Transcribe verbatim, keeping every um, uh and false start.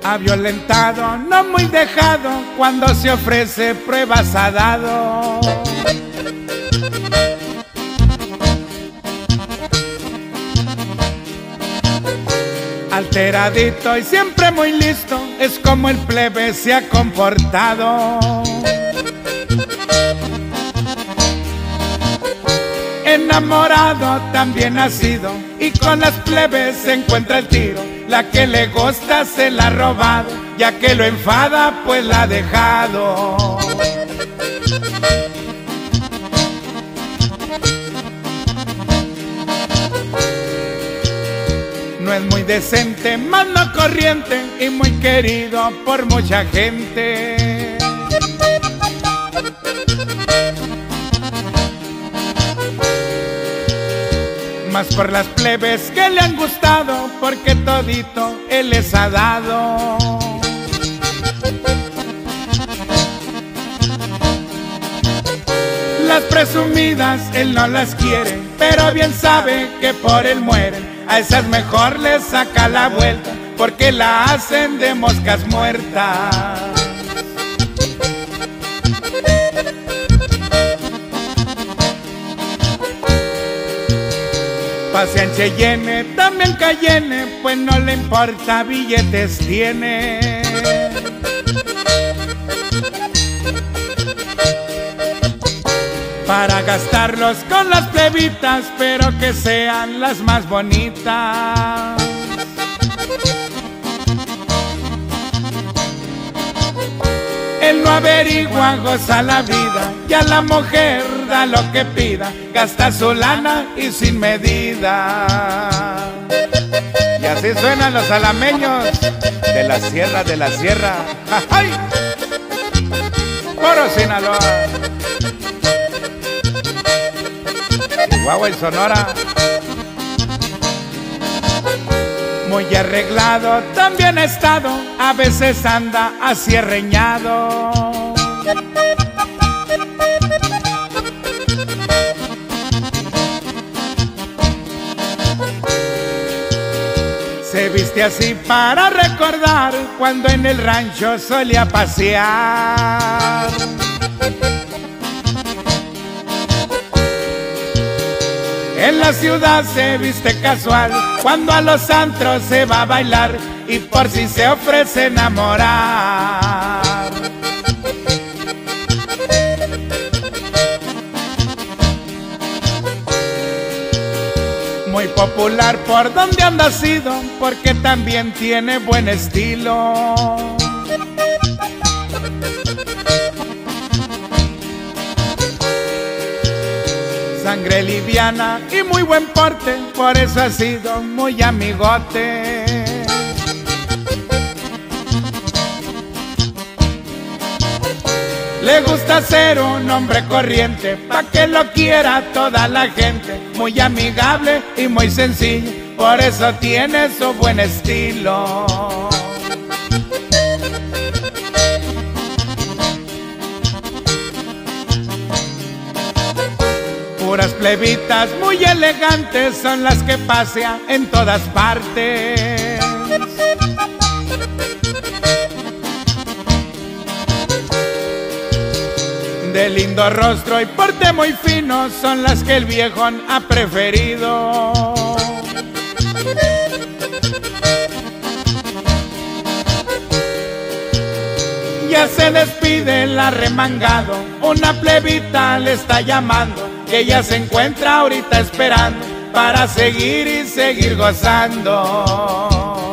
Ha violentado, no muy dejado, cuando se ofrece pruebas ha dado. Alteradito y siempre muy listo, es como el plebe se ha comportado. Enamorado también ha sido, y con las plebes se encuentra el tiro. La que le gusta se la ha robado, ya que lo enfada pues la ha dejado. No es muy decente, más no corriente, y muy querido por mucha gente. Más por las plebes que le han gustado, porque todito él les ha dado. Las presumidas él no las quiere, pero bien sabe que por él mueren. A esas mejor les saca la vuelta, porque la hacen de moscas muertas. Pasea en Cheyenne, también Cayenne, pues no le importa, billetes tiene. Para gastarlos con las plebitas, pero que sean las más bonitas. Él no averigua, goza la vida, y a la mujer da lo que pida, gasta su lana y sin medida. Y así suenan los alameños de la Sierra de la Sierra. ¡Ay! Puro Sinaloa, Chihuahua y Sonora. Muy arreglado también ha estado, a veces anda así arreñado. Se viste así para recordar cuando en el rancho solía pasear. En la ciudad se viste casual cuando a los antros se va a bailar, y por si se ofrece enamorar. Muy popular por donde anda sido, porque también tiene buen estilo. Sangre liviana y muy buen porte, por eso ha sido muy amigote. Le gusta ser un hombre corriente, pa' que lo quiera toda la gente. Muy amigable y muy sencillo, por eso tiene su buen estilo. Puras plebitas muy elegantes son las que pasea en todas partes. De lindo rostro y porte muy fino son las que el viejón ha preferido. Ya se despide el arremangado, una plebita le está llamando, que ella se encuentra ahorita esperando para seguir y seguir gozando.